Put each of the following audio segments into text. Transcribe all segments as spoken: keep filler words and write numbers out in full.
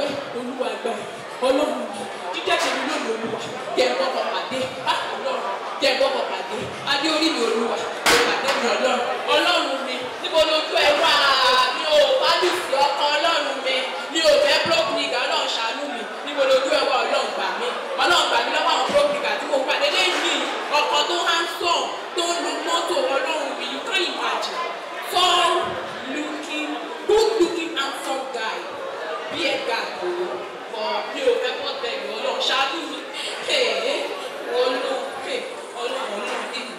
Olúwa gbà Ọlọ́run jíjẹ́ tèmi lónìí Olúwa jẹ́ ń bọ́kọ̀ pàdé Ọlọ́run jẹ́ ń bọ́kọ̀ pàdé adé orí mi Olúwa jẹ́ pàdé mi Ọlọ́run Ọlọ́run mi níbo lójú ẹ wá mi ò fájú sí ọkọ Ọlọ́run mi mi ò fẹ́ broke nigga Ọlọ́run ṣàánú mi níbo lójú ẹ wá Ọlọ́run gbà mí Ọlọ́run gbà mí lọ́wọ́ àwọn broke nigga tí mo pàdé lẹ́yìn ọkọ tó handsome tó ń lo mọ́tò Ọlọ́run mi you can't imagine tall looking good looking handsome guy bí ẹ ga kò but mi ò fẹ́ bọ́ bẹ́ẹ̀ ni Ọlọ́run ṣáájú mi Ọlọ́run Ọlọ́run Ọlọ́run nínú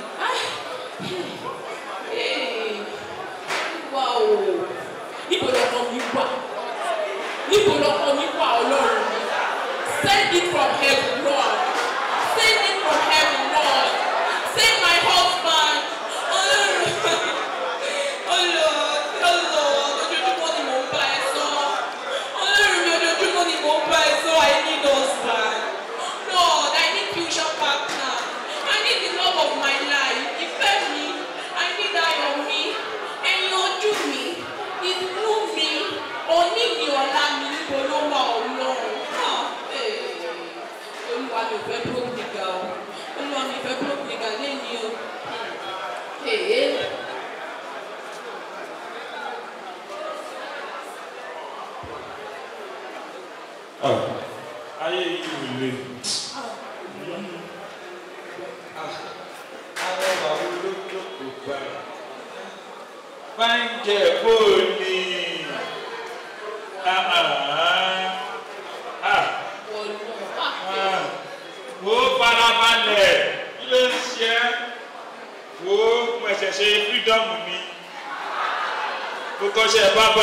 wá o níbo lọ́kọ mi wà níbo lọ́kọ mi wà Ọlọ́run mi send it from heaven Lord send it from heaven Lord send my husband Ọlọ́run Ọlọ́run Ọlọ́run ojoojúmọ́ ni mò ń bá ẹ sọ Ọlọ́run mi ojoojúmọ́ ni mò ń bá ẹ sọ I need husband Lord I need future partner I need the love of my life ìfẹ́ mi I need ayọ̀ mi ẹ̀yin ojú mi inú mi òní mi ọ̀la mi níbo ló wà Ọlọ́run Olúwa mi fẹ́ broke nigga o Olúwa mi fẹ́ broke nigga lẹ́ni o. Ayé yìí ò le. Àwọn bàbá olóko kò gbà. Fáńjẹ bóòlì. Wo farabalẹ̀ kí ló ń ṣe é? Wo mo ẹ̀ṣẹ̀ ṣe freedom ni. Mo kọ́ṣẹ́ bábà.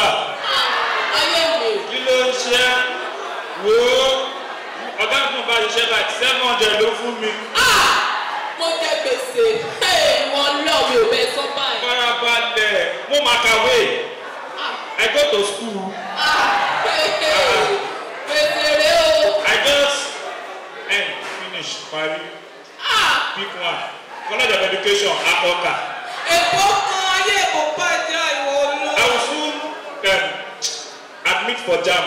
Kí ló ń ṣe é? Wo ọ̀gá fún bá ṣiṣẹ́ bá seven hundred ló fún mi. Mo jẹ gbèsè wọn lọ mi ò bẹ sọ báyìí. Farabalẹ̀ mo máa kàwé. I go to school. Gbèsè rẹ o. I just end finish parí. Pick one college of education akọka. Èkó kan ayé èkó bàjẹ́ ìwọ lọ. I will soon um, admit for JAMB.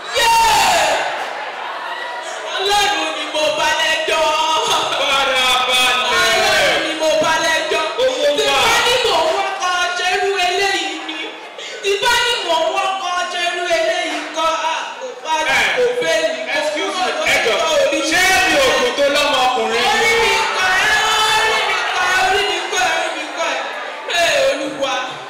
Ọlọ́run ni mo bá lẹ́jọ́. Farabalẹ̀. Ọlọ́run ni mo bá lẹ́jọ́. Owó wà. Tí bá ní mò ń wọ́kọ̀ ṣerú eléyìí ni. Tí bá ní mò ń wọ́kọ̀ ṣerú eléyìí kọ́ kò bá kò fẹ́ ní. Excuse me, ẹjọ́ ṣé mi ò kò tó lọ́mọ ọkùnrin ni? Orí mi kọ́ ẹ́, orí mi kọ́ ẹ́, orí mi kọ́ ẹ́, orí mi kọ́ ẹ́. Ee Olúwa.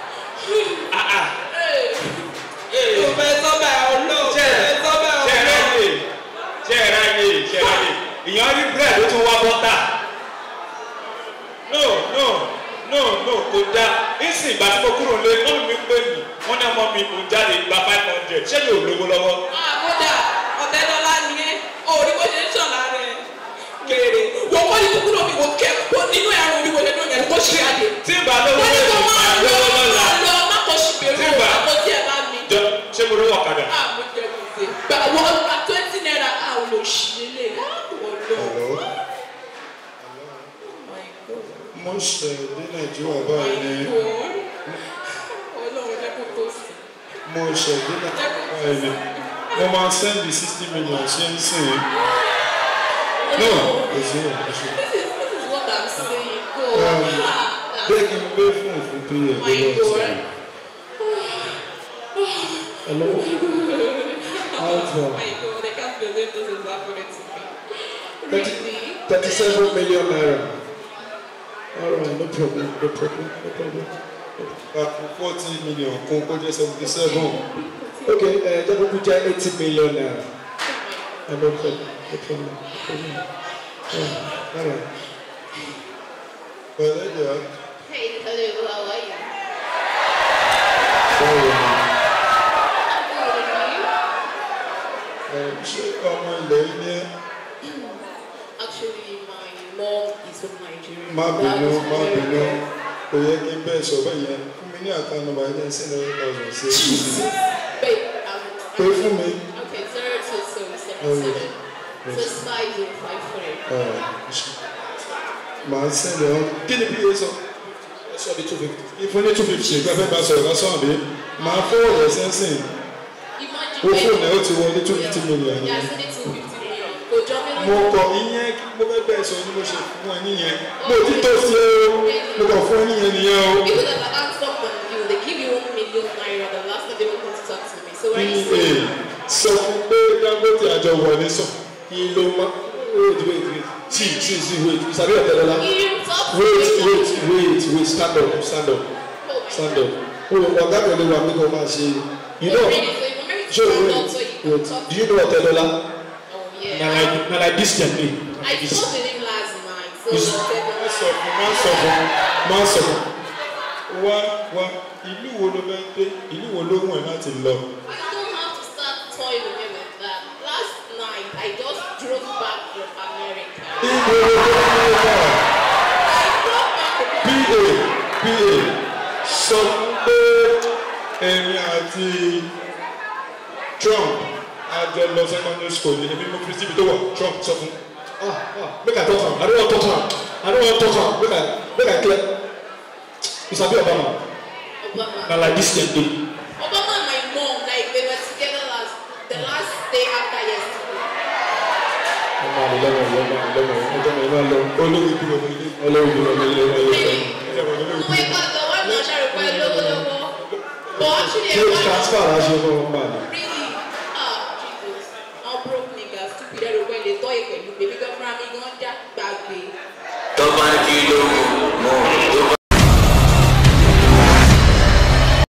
Kò fẹ́ sọ́bà Ọlọ́run. Kò fẹ́ sọ́bà Ọlọ́run. Ṣé ẹ ráyè ṣé ẹ ráyè ìyẹn rí búrẹ́dì ó tún wá bọ́tà. No no no no kò dáa nísìnyí ìgbà tí mo kúrò lé wọ́n mi pè mí wọ́n ní ọmọ mi kò jáde gba five hundred ṣé mi ò lówó lọ́wọ́. Àkódà ọ̀tẹ́ dọ́là ni ẹ́ orí bó ṣe ń ṣọ̀la rẹ̀ kéré wọ́n kọ́ ní kúkúrò mi wò kẹ́ kó nínú ẹ̀rùn mi wò lẹ́nu ẹ̀rù kó ṣe àdé. tí ìgbà lówó lè ṣe máa lówó lọ́la. lọ má kọ́ sí bèrè o àpò tí ẹ bá mi. jọ ṣé mo rówó ọ̀kadà. a mo jẹ gbèsè gbà wọ́n gba twenty naira a ò lò sí lélẹ̀ Hello. Mo ṣe dé Nàìjíríà báyìí ni. Ọlọ́run jẹ́ kó tó sí. Mo ṣe dé Nàìjíríà báyìí ni. Mo máa send the sixty million ṣe ń sìn. No, kò sí ẹ̀ kò sí. This is this is what I'm saying. Go. Bẹ́ẹ̀ kí n gbé fún òfin tó yẹ kó lọ sí. Hello. How far? My God, I can't believe this is happening to me. Really? Thirty-seven million naira. All right, no problem, no problem, no problem. Uh, forty million, kún kó jẹ́ seventy-seven. Okay, uh, jẹ́ kó jẹ́ eighty million naira. Uh, no problem, no problem, no problem. Uh, all right. Well, there you are. Hey, hello, how are you? Sorry. I'm good, and you? Uh, ṣé ọmọ ilẹ̀ yìí ni ẹ́? Actually, my mom is from Nigeria. Má bínú, má bínú. Kò yẹ kí n bẹ́ẹ̀ sọ bẹ́ẹ̀ yẹn. Fún mi ní àkànnà bàá yẹn sí ní one thousand sí. Babe, um, Pé fún mi. okay, zero two seven seven seven. Six five zero five three. Màá sẹ́lẹ̀ ọ́n. Kí ni bí yẹn sọ? Ẹ sọ di two fifty. Ìfún ní two fifty. Ìgbà fẹ́ bá sọ̀rọ̀ lásán àbí? Màá fọwọ́ rẹ̀ sẹ́nsìn. Imagine Ó fóònù ẹ̀ ó ti wọlé two fifty million. Yeah, I said it two fifty million. Kò jọ mí Mo lójú. kọ ìyẹn mo fẹ́ bẹ́ẹ̀ sọ ni mo ṣe fún ẹ níyẹn. Mo ti tó sí ẹ o, mo kàn fún ẹ níyẹn nìyẹn o. People that are not stop on you, they give you one million naira the last time they were going to talk to me. So when you say, Ee, sọ fún pé Dangote àjọ wọlé sọ. Kí ló máa wait wait wait see see see wait you sabi Ọ̀tẹ́dọ́lá. you talk to Wait me. wait wait wait stand up stand up stand up. Ọ̀gá pẹ̀lú wa pé kò máa ṣe. You know. So you want me to Joe, stand up so you wait, can wait. talk Do you know Ọ̀tẹ́dọ́lá? Oh yeah. Na like na like this gently. I told the name last night. So Má you sọ said fún má sọ fún má sọ fún. Wá wá ìlú wo ló fẹ́ dé? Ìlú wo ló wù ẹ́ láti lọ? you don't have to start toying with me with that. Last night I just drove back from America. Ìlú wo ló fẹ́ dé? I drove back from P A P A sọ fún pé ẹ̀yin àti Trump àjọ lọ secondary school ní ẹbí mo fi síbi tó wà Trump sọ fún. Ah ah make I talk am I don't wan talk am I don't wan talk am make I make I clear. You sabi Obama? Obama. Na like this dem dey. Obama and my mom, like they were together last the last day after yesterday. Ọmọ àlè lọ́wọ́ ìlọ́wọ́ ìlọ́wọ́ ọjọ́ mi máa lọ olórí ìlú ọmọ ilé olórí ìlú ọmọ ilé ọmọ ilé Oh my God, the one not sure require logo logo. But actually, ṣé transfer la ṣe fún ọmọ àlè.